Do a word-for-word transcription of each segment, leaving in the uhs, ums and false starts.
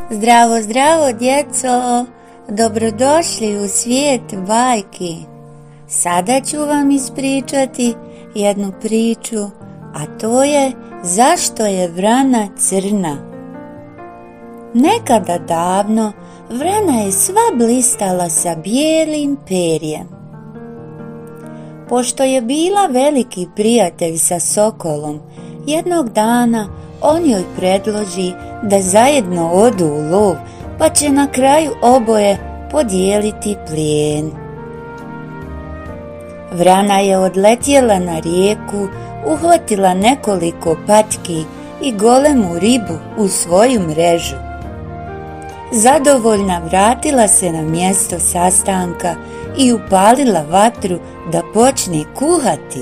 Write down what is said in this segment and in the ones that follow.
Zdravo, zdravo djeco, dobrodošli u svijet bajki. Sada ću vam ispričati jednu priču, a to je zašto je vrana crna. Nekada davno vrana je sva blistala sa bijelim perjem. Pošto je bila veliki prijatelj sa sokolom, jednog dana on joj predloži da zajedno odu u lov, pa će na kraju oboje podijeliti plijen. Vrana je odletjela na rijeku, uhvatila nekoliko patki i golemu ribu u svoju mrežu. Zadovoljna vratila se na mjesto sastanka i upalila vatru da počne kuhati.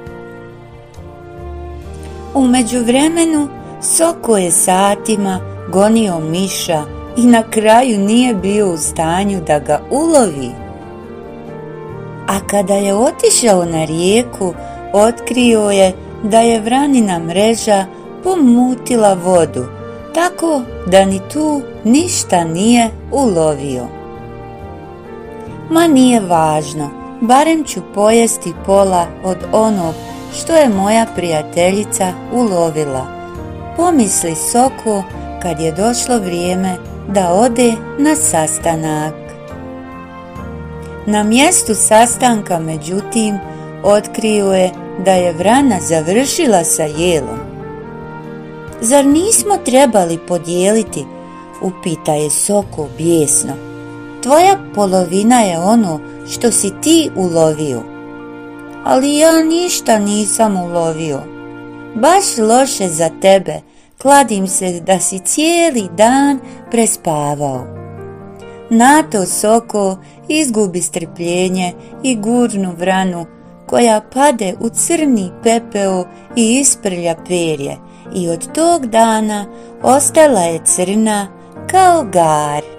U međuvremenu Soko je satima gonio miša i na kraju nije bio u stanju da ga ulovi. A kada je otišao na rijeku, otkrio je da je vranina mreža pomutila vodu, tako da ni tu ništa nije ulovio. Ma nije važno, barem ću pojesti pola od onog što je moja prijateljica ulovila, pomisli Soko kad je došlo vrijeme da ode na sastanak. Na mjestu sastanka, međutim, otkrio je da je vrana završila sa jelom. Zar nismo trebali podijeliti? Upita je Soko bijesno. Tvoja polovina je ono što si ti ulovio. Ali ja ništa nisam ulovio. Baš loše za tebe, kladim se da si cijeli dan prespavao. Na to Soko izgubi strpljenje i gurnu vranu, koja pade u crni pepeo i isprlja perje, i od tog dana ostala je crna kao gar.